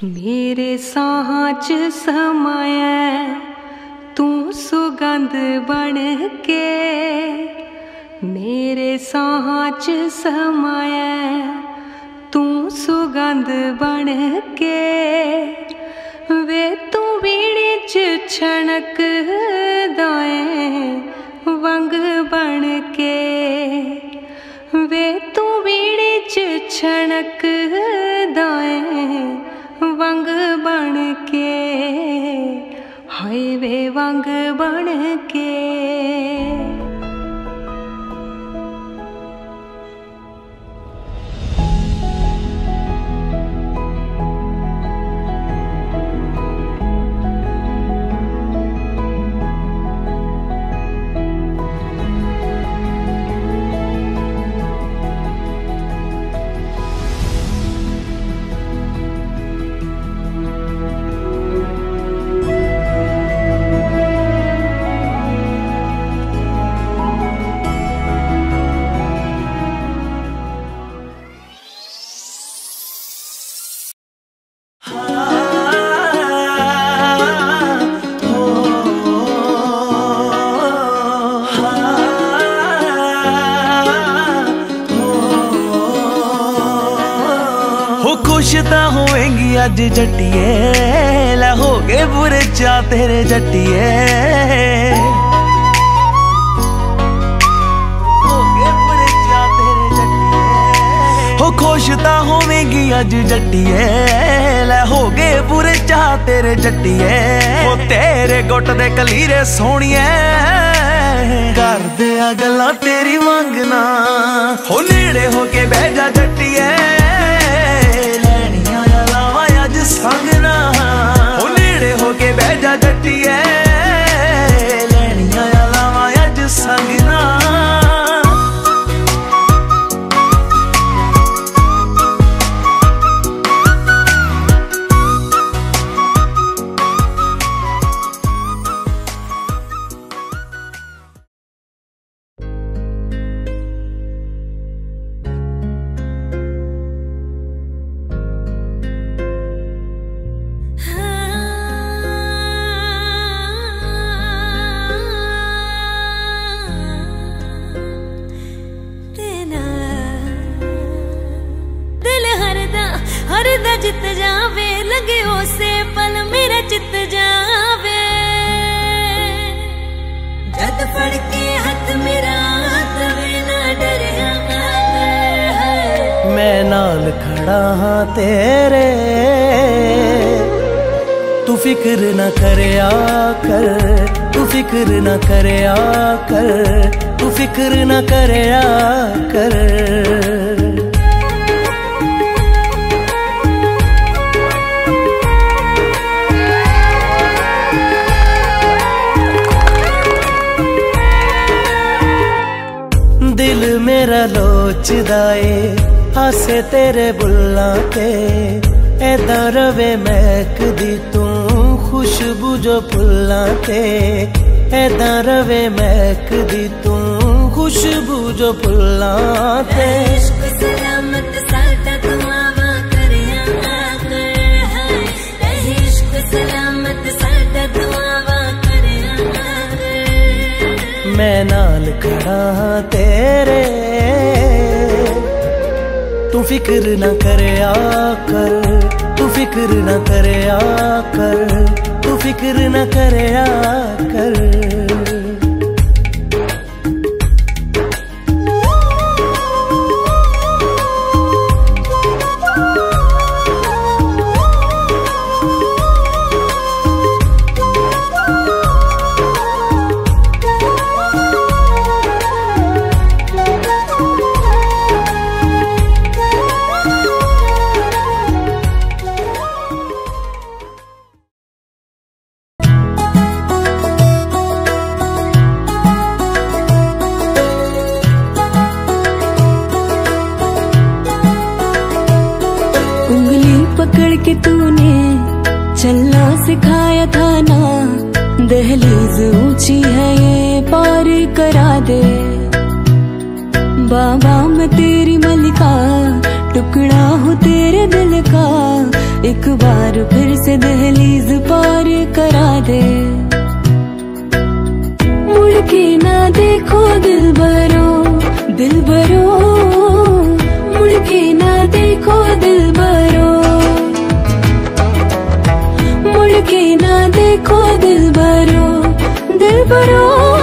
मेरे साहां च समाया तू सुगंध बन के, मेरे साहां च समाया तू सुगंध बन के, वे तू बीड़ी च छनक दाए वंग बन के, वे तू बीड़ी च छनक दाए वंग बन के, हाय वे वंग बन के। होएंगी अज जट्टिए, लै हो गए बुरे चा तेरे जट्टिए, हो गए बुरे चा तेरे जट्टिए। हो खुश तां होवेंगी अज जट्टिए, लै हो गए बुरे चा तेरे जट्टिए। हो तेरे गुट दे कलीरे सोहणिए, कर दिया गल्लां तेरी मंगना। हो नेड़े हो के बह जा जट्टिए, संगना। हो नेड़े होके बह जा जट्टिए, लैनियां लावां अज संगना। जित जावे लगे उसे पल मेरा चित जावे, जद फड़ के हाथ मेरा तवे ना डरिया। मैं नाल खड़ा हाँ तेरे, तू फिक्र न करया कर, तू फिक्र न करया कर, तू फिक्र न करया कर। दिल मेरा लोचदा ए हासे तेरे बुल्लां ते, ऐदा रवे महकदी तू खुशबू जो फुल्लां ते, ऐदा रवे महकदी तू खुशबू जो फुल्लां ते। इश्क सलामत साडा दुआवां करया कर, इश्क सलामत साडा दुआवां करया कर। मैं नाल खड़ा तेरे, तू फिक्र न करया कर, तू फिक्र न करया कर, तू फिक्र न करया कर। पकड़ के तूने चलना सिखाया था ना, दहलीज ऊंची है ये पार करा दे। बाबा मैं तेरी मलिका, टुकड़ा हूँ तेरे दिल का, एक बार फिर से दहलीज पार करा दे। मुड़ के ना देखो दिलबरो, दिलबरो, मुड़ के ना देखो दिलबरो, मुड़ के ना देखो दिलबरो, दिलबरो।